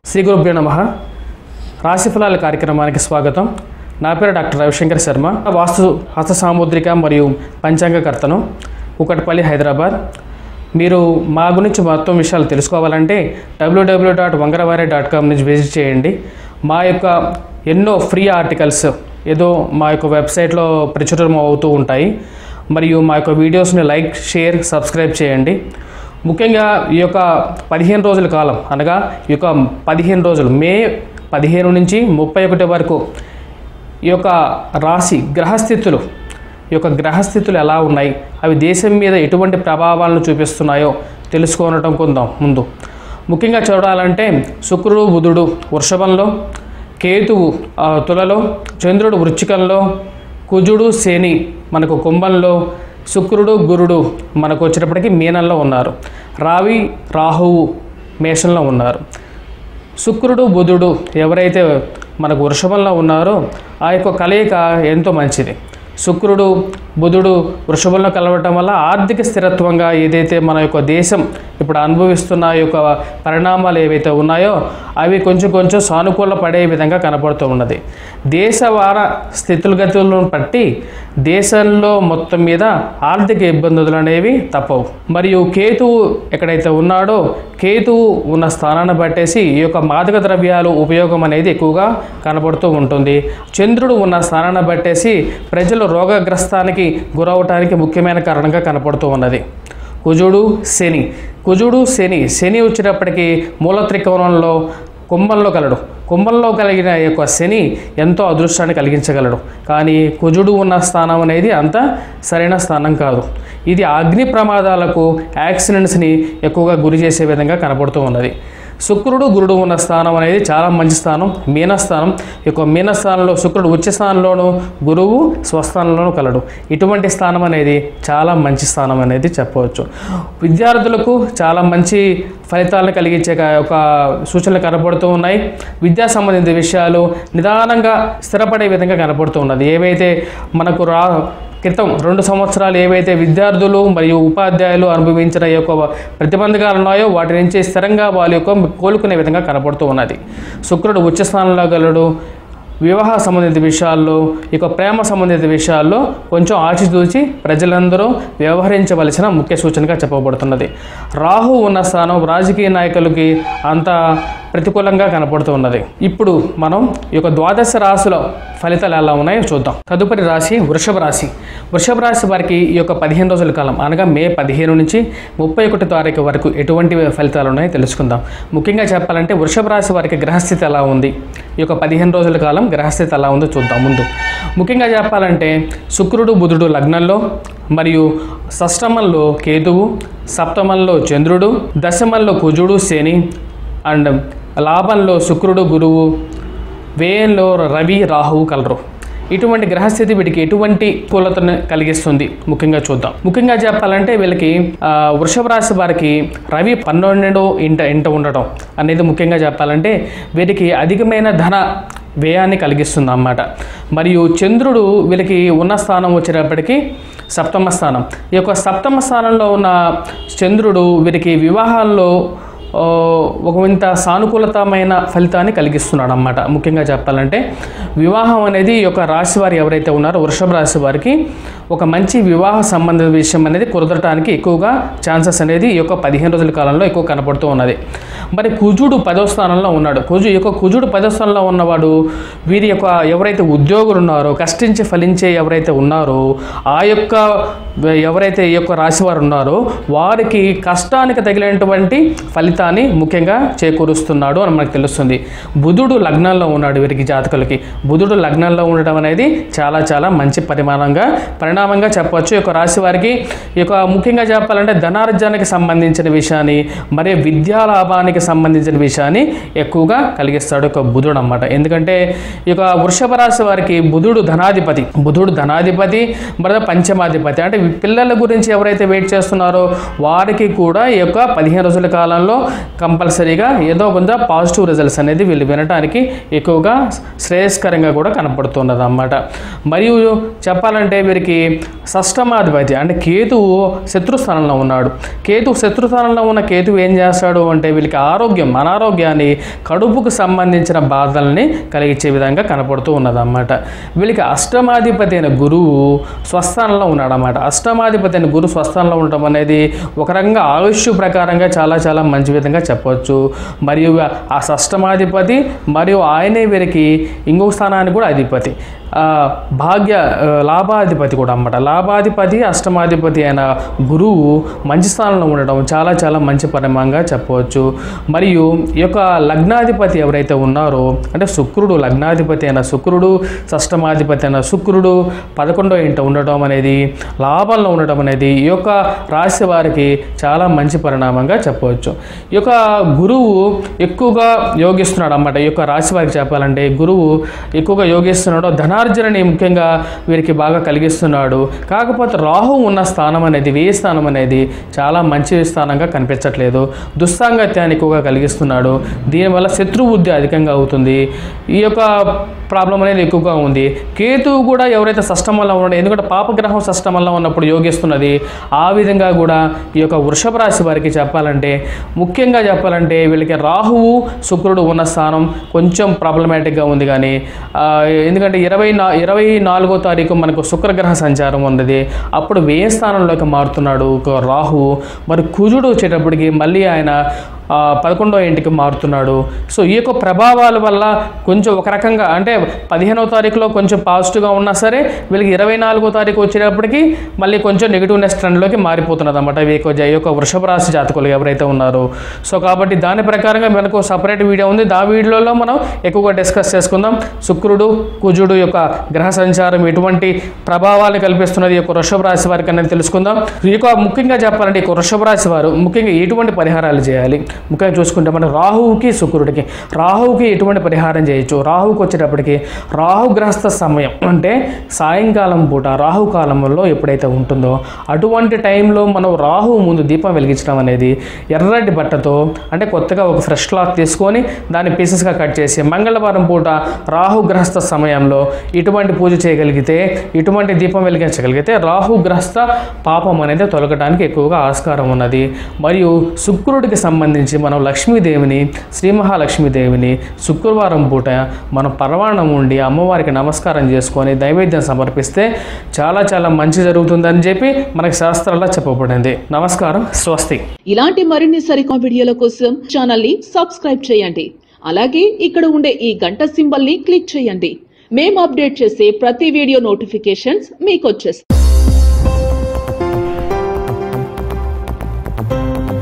శ్రీ గురుభ్యో నమః. రాశిఫలాల కార్యక్రమానికి స్వాగతం. నా పేరు డాక్టర్ రవిశంకర్ శర్మ. వాస్తు హస్త సాముద్రిక మరియు పంచాంగకర్తను, కూకట్పల్లి, హైదరాబాద్. మీరు మా గురించి మొత్తం విషయాలు తెలుసుకోవాలంటే www.vangaravare.com నుంచి విజిట్ చేయండి. మా యొక్క ఎన్నో ఫ్రీ ఆర్టికల్స్ ఏదో మా యొక్క వెబ్సైట్లో ప్రచురం అవుతూ ఉంటాయి. మరియు మా యొక్క వీడియోస్ని లైక్, షేర్, సబ్స్క్రైబ్ చేయండి. ముఖ్యంగా ఈ యొక్క 15 రోజుల కాలం, అనగా ఈ యొక్క 15 రోజులు, మే 15 నుంచి 31 వరకు ఈ యొక్క రాశి గ్రహస్థితులు, ఈ యొక్క గ్రహస్థితులు ఎలా ఉన్నాయి, అవి దేశం మీద ఎటువంటి ప్రభావాలను చూపిస్తున్నాయో తెలుసుకోవటం కొందాం. ముందు ముఖ్యంగా చూడాలంటే శుక్రుడు, బుధుడు వృషభంలో, కేతువు తులలో, చంద్రుడు వృశ్చికంలో, కుజుడు, శని మనకు కుంభంలో, శుక్రుడు, గురుడు మనకు వచ్చేటప్పటికి మీనంలో ఉన్నారు. రాహువు మేషంలో ఉన్నారు. శుక్రుడు, బుధుడు ఎవరైతే మనకు వృషభంలో ఉన్నారో ఆ యొక్క కలయిక ఎంతో మంచిది. శుక్రుడు, బుధుడు వృషభంలో కలవటం వల్ల ఆర్థిక స్థిరత్వంగా ఏదైతే మన యొక్క దేశం ఇప్పుడు అనుభవిస్తున్న యొక్క పరిణామాలు ఏవైతే ఉన్నాయో అవి కొంచెం సానుకూల పడే విధంగా కనపడుతూ ఉన్నది. దేశవార స్థితిగతులను బట్టి దేశంలో మొత్తం మీద ఆర్థిక ఇబ్బందులు అనేవి తప్పవు. మరియు కేతువు ఎక్కడైతే ఉన్నాడో కేతువు ఉన్న స్థానాన్ని బట్టేసి ఈ యొక్క మాదక ద్రవ్యాలు ఉపయోగం అనేది ఎక్కువగా కనబడుతూ ఉంటుంది. చంద్రుడు ఉన్న స్థానాన్ని బట్టేసి ప్రజలు రోగగ్రస్తానికి గురవటానికి ముఖ్యమైన కారణంగా కనపడుతూ ఉన్నది. కుజుడు, శని వచ్చేటప్పటికి మూల త్రికోణంలో కుంభంలో కలడు. కుంభంలో కలిగిన యొక్క శని ఎంతో అదృష్టాన్ని కలిగించగలడు. కానీ కుజుడు ఉన్న స్థానం అనేది అంత సరైన స్థానం కాదు. ఇది అగ్ని ప్రమాదాలకు, యాక్సిడెంట్స్ని ఎక్కువగా గురి చేసే విధంగా కనపడుతూ ఉన్నది. శుక్రుడు, గురుడు ఉన్న స్థానం అనేది చాలా మంచి స్థానం, మీనస్థానం. ఈ యొక్క మీనస్థానంలో శుక్రుడు ఉచ్చ స్థానంలోనూ, గురువు స్వస్థానంలోనూ కలడు. ఇటువంటి స్థానం అనేది చాలా మంచి స్థానం అనేది చెప్పవచ్చు. విద్యార్థులకు చాలా మంచి ఫలితాలను కలిగించే ఒక సూచనలు కనపడుతూ ఉన్నాయి. విద్యా సంబంధిత విషయాలు నిదానంగా స్థిరపడే విధంగా కనపడుతూ ఉన్నది. ఏవైతే మనకు క్రితం 2 సంవత్సరాలు ఏవైతే విద్యార్థులు మరియు ఉపాధ్యాయులు అనుభవించిన ఈ యొక్క ప్రతిబంధకాలు ఉన్నాయో వాటి నుంచి స్థిరంగా వాళ్ళ యొక్క కోలుకునే విధంగా కనపడుతూ ఉన్నది. శుక్రుడు ఉచ్చ స్థానంలో గలడు. వివాహ సంబంధిత విషయాల్లో, ఇక ప్రేమ సంబంధిత విషయాల్లో కొంచెం ఆచితూచి ప్రజలందరూ వ్యవహరించవలసిన ముఖ్య సూచనగా చెప్పబడుతున్నది. రాహు ఉన్న స్థానం రాజకీయ నాయకులకి అంత ప్రతికూలంగా కనపడుతూ ఉన్నది. ఇప్పుడు మనం ఈ యొక్క ద్వాదశ రాశుల ఫలితాలు ఎలా ఉన్నాయో చూద్దాం. తదుపరి రాశి వృషభ రాశి. వృషభ రాశి వారికి ఈ యొక్క 15 రోజుల కాలం, అనగా మే 15 నుంచి 31 తారీఖు వరకు ఎటువంటి ఫలితాలు ఉన్నాయో తెలుసుకుందాం. ముఖ్యంగా చెప్పాలంటే వృషభ రాశి వారికి గ్రహస్థితి ఎలా ఉంది, ఈ యొక్క 15 రోజుల కాలం గ్రహస్థితి ఎలా ఉందో చూద్దాం. ముందు ముఖ్యంగా చెప్పాలంటే శుక్రుడు, బుధుడు లగ్నంలో, మరియు షష్టమంలో కేతువు, సప్తమంలో చంద్రుడు, దశమంలో కుజుడు, శని, అండ్ లాభంలో శుక్రుడు, గురువు, వ్యయంలో రవి, రాహువు కలరు. ఇటువంటి గ్రహస్థితి వీటికి ఎటువంటి కూలతను కలిగిస్తుంది ముఖ్యంగా చూద్దాం. ముఖ్యంగా చెప్పాలంటే వీళ్ళకి వృషభ రాశి వారికి రవి 12వ ఇంట ఉండటం అనేది ముఖ్యంగా చెప్పాలంటే వీరికి అధికమైన ధన వ్యయాన్ని కలిగిస్తుంది అన్నమాట. మరియు చంద్రుడు వీళ్ళకి ఉన్న స్థానం వచ్చేటప్పటికి సప్తమ స్థానం. ఈ యొక్క సప్తమ స్థానంలో ఉన్న చంద్రుడు వీరికి వివాహాల్లో ఒక వింత సానుకూలతమైన ఫలితాన్ని కలిగిస్తున్నాడు అన్నమాట. ముఖ్యంగా చెప్పాలంటే వివాహం అనేది ఈ యొక్క రాశి వారు ఎవరైతే ఉన్నారో వృషభ రాశి వారికి ఒక మంచి వివాహ సంబంధ విషయం అనేది కుదరటానికి ఎక్కువగా ఛాన్సెస్ అనేది ఈ యొక్క 15 రోజుల కాలంలో ఎక్కువ కనపడుతూ ఉన్నది. మరి కుజుడు 10వ స్థానంలో ఉన్నాడు. కుజుడు 10వ స్థానంలో ఉన్నవాడు వీరి యొక్క ఎవరైతే ఉద్యోగులు ఉన్నారో, కష్టించి ఫలించే ఎవరైతే ఉన్నారో ఆ యొక్క ఎవరైతే ఈ యొక్క రాశి వారు ఉన్నారో వారికి కష్టానికి తగిలినటువంటి ఫలితాన్ని ముఖ్యంగా చేకూరుస్తున్నాడు అని మనకు తెలుస్తుంది. బుధుడు లగ్నంలో ఉన్నాడు. వీరికి జాతకులకి బుధుడు లగ్నంలో ఉండడం అనేది చాలా మంచి పరిణామంగా చెప్పవచ్చు. ఈ యొక్క రాశి వారికి ఈ యొక్క ముఖ్యంగా చెప్పాలంటే ధనార్జనకి సంబంధించిన విషయాన్ని, మరియు విద్యా లాభానికి సంబంధించిన విషయాన్ని ఎక్కువగా కలిగిస్తాడు ఒక బుధుడు అన్నమాట. ఎందుకంటే ఈ యొక్క వృషభ రాశి వారికి బుధుడు ధనాధిపతి మరియు పంచమాధిపతి. అంటే పిల్లల గురించి ఎవరైతే వెయిట్ చేస్తున్నారో వారికి కూడా ఈ యొక్క 15 రోజుల కాలంలో కంపల్సరీగా ఏదో కొంత పాజిటివ్ రిజల్ట్స్ అనేది వీళ్ళు వినడానికి ఎక్కువగా శ్రేయస్కరంగా కూడా కనపడుతున్నది అన్నమాట. మరియు చెప్పాలంటే వీరికి షష్టమాధిపతి అంటే కేతువు శత్రుస్థానంలో ఉన్నాడు. శత్రుస్థానంలో ఉన్న కేతువు ఏం చేస్తాడు అంటే వీళ్ళకి అనారోగ్యాన్ని, కడుపుకు సంబంధించిన బాధల్ని కలిగించే విధంగా కనపడుతూ ఉన్నదన్నమాట. వీళ్ళకి అష్టమాధిపతి అయిన గురువు స్వస్థానంలో ఉన్నాడన్నమాట. అష్టమాధిపతి అయిన గురువు స్వస్థానంలో ఉండటం అనేది ఒక రకంగా ఆయుష్ ప్రకారంగా చాలా చాలా మంచి విధంగా చెప్పవచ్చు. మరియు ఆ అష్టమాధిపతి మరియు ఆయనే వీరికి ఇంకొక స్థానానికి కూడా అధిపతి, లాభాధిపతి కూడా అన్నమాట. లాభాధిపతి అష్టమాధిపతి అయిన గురువు మంచి స్థానంలో ఉండడం చాలా చాలా మంచి పరిణామంగా చెప్పవచ్చు. మరియు ఈ యొక్క లగ్నాధిపతి ఎవరైతే ఉన్నారో అంటే శుక్రుడు, లగ్నాధిపతి అయిన శుక్రుడు, షష్టమాధిపతి అయిన శుక్రుడు 11వ ఇంట ఉండడం అనేది, లాభంలో ఉండడం అనేది ఈ యొక్క రాశి వారికి చాలా మంచి పరిణామంగా చెప్పవచ్చు. ఈ యొక్క గురువు ఎక్కువగా యోగిస్తున్నాడు అన్నమాట. ఈ యొక్క రాశి వారికి చెప్పాలంటే గురువు ఎక్కువగా యోగిస్తున్నాడు, ధనార్జనని ముఖ్యంగా వీరికి బాగా కలిగిస్తున్నాడు. కాకపోతే రాహు ఉన్న స్థానం అనేది, వ్యయ స్థానం అనేది చాలా మంచి స్థానంగా కనిపించట్లేదు. దుస్సాంగత్యాన్ని ఎక్కువగా కలిగిస్తున్నాడు. దీనివల్ల శత్రుబుద్ధి అధికంగా అవుతుంది. ఈ యొక్క ప్రాబ్లం అనేది ఎక్కువగా ఉంది. కేతువు కూడా ఎవరైతే షష్టమంలో ఉన్నాడో, ఎందుకంటే పాపగ్రహం షష్టమంలో ఉన్నప్పుడు యోగిస్తున్నది, ఆ విధంగా కూడా ఈ యొక్క వృషభ రాశి వారికి చెప్పాలంటే, ముఖ్యంగా చెప్పాలంటే వీళ్ళకి రాహువు శుక్రుడు ఉన్న స్థానం కొంచెం ప్రాబ్లమాటిక్గా ఉంది. కానీ ఎందుకంటే 24వ తారీఖు మనకు శుక్రగ్రహ సంచారం ఉన్నది, అప్పుడు వ్యయ స్థానంలోకి మారుతున్నాడు రాహువు. మరి కుజుడు వచ్చేటప్పటికి మళ్ళీ ఆయన 11వ ఇంటికి మారుతున్నాడు. సో ఈ యొక్క ప్రభావాల వల్ల కొంచెం ఒక రకంగా అంటే 15వ తారీఖులో కొంచెం పాజిటివ్గా ఉన్నా సరే వీళ్ళకి 24వ తారీఖు వచ్చేటప్పటికి మళ్ళీ కొంచెం నెగిటివ్నెస్ ట్రెండ్లోకి మారిపోతున్నది అన్నమాట ఈ యొక్క వృషభ రాశి జాతకులు ఎవరైతే ఉన్నారో. సో కాబట్టి దాని ప్రకారంగా మనకు సపరేట్ వీడియో ఉంది, ఆ వీడియోలో మనం ఎక్కువగా డిస్కస్ చేసుకుందాం. శుక్రుడు కుజుడు యొక్క గ్రహ సంచారం ఎటువంటి ప్రభావాలు కల్పిస్తున్నది ఈ యొక్క వృషభ రాశి వారికి అనేది తెలుసుకుందాం. ఈ యొక్క ముఖ్యంగా చెప్పాలంటే ఈ వృషభ రాశి వారు ముఖ్యంగా ఎటువంటి పరిహారాలు చేయాలి, ముఖ్యంగా చూసుకుంటే మనం రాహువుకి శుక్రుడికి, రాహువుకి ఎటువంటి పరిహారం చేయొచ్చు. రాహువుకి వచ్చేటప్పటికి రాహుగ్రస్త సమయం అంటే సాయంకాలం పూట రాహుకాలంలో ఎప్పుడైతే ఉంటుందో అటువంటి టైంలో మనం రాహువు ముందు దీపం వెలిగించడం అనేది ఎర్రటి బట్టతో అంటే కొత్తగా ఒక ఫ్రెష్ క్లాత్ తీసుకొని దాన్ని పీసెస్గా కట్ చేసి మంగళవారం పూట రాహుగ్రస్త సమయంలో ఇటువంటి పూజ చేయగలిగితే, ఇటువంటి దీపం వెలిగించగలిగితే రాహుగ్రస్త పాపం అనేది తొలగడానికి ఎక్కువగా ఆస్కారం ఉన్నది. మరియు శుక్రుడికి సంబంధించి మనం లక్ష్మీదేవిని, శ్రీ మహాలక్ష్మీదేవిని శుక్రవారం పూట మనం పరవాణం ఉండి అమ్మవారికి నమస్కారం చేసుకొని నైవేద్యం సమర్పిస్తే చాలా చాలా మంచి జరుగుతుందని చెప్పి మనకి శాస్త్రాల్లో చెప్పబడింది. నమస్కారం, స్వస్తి. ఇలాంటి మరిన్ని సరికొత్త వీడియోల కోసం ఛానల్ ని సబ్స్క్రైబ్ చేయండి. అలాగే ఇక్కడ ఉండే ఈ గంట సింబల్ ని క్లిక్ చేయండి. మేము అప్డేట్ చేసే ప్రతి వీడియో నోటిఫికేషన్స్ మీకు వచ్చేస్తాయి.